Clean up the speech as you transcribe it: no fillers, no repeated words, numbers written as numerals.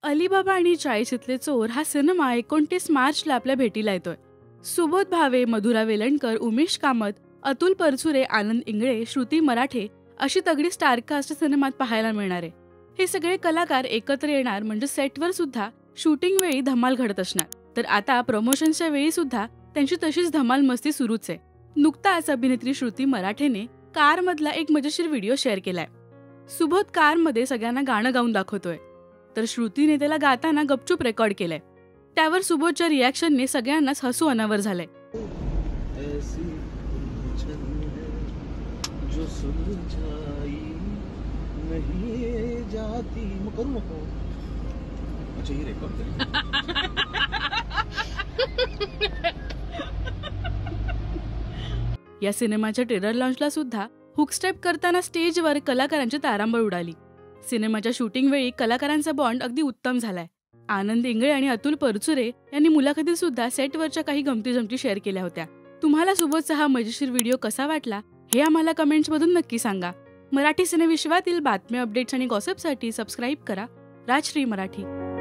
Alibaba आणि 40तले चोर हा सिनेमा 29 मार्चला आपल्या भेटीला येतोय. सुबोध भावे, मधुरा वेलणकर, उमेश कामत, अतुल परचुरे, आनंद इंगळे, श्रुती मराठे अशी तगडी स्टारकास्ट सिनेमात पाहायला मिळणार आहे. हे सगळे कलाकार एकत्र येणार म्हणजे सेटवर सुद्धा शूटिंग वेळी धमाल घडत असणार. तर आता प्रमोशनच्या वेळी सुद्धा त्यांची तशीच धमाल मस्ती सुरूच आहे. नुकताच अभिनेत्री श्रुती मराठेने कारमधला एक मजेशीर व्हिडिओ शेअर केलाय. सुबोध कारमध्ये सगळ्यांना गाणं गाऊन दाखवतोय, तर श्रुतीने त्याला गाताना गपचूप रेकॉर्ड केलंय. त्यावर सुबोधच्या रिॲक्शनने सगळ्यांनाच हसू अनावर झालंय. या सिनेमाच्या ट्रेलर लॉन्चला सुद्धा हुक स्टेप करताना स्टेजवर कलाकारांची तारांबळ उडाली. सिनेमाच्या शूटिंग वेळी कलाकारांचा बॉन्ड अगदी उत्तम झालाय. आनंद इंगळे आणि अतुल परचुरे यांनी मुलाखतीत सुद्धा सेटवरच्या काही गमती शेअर केल्या होत्या. तुम्हाला सुबोधचा हा मजेशीर व्हिडिओ कसा वाटला हे आम्हाला कमेंट्समधून नक्की सांगा. मराठी सिनेविश्वातील बातम्या, अपडेट्स आणि गॉसिपसाठी सबस्क्राईब करा राजश्री मराठी.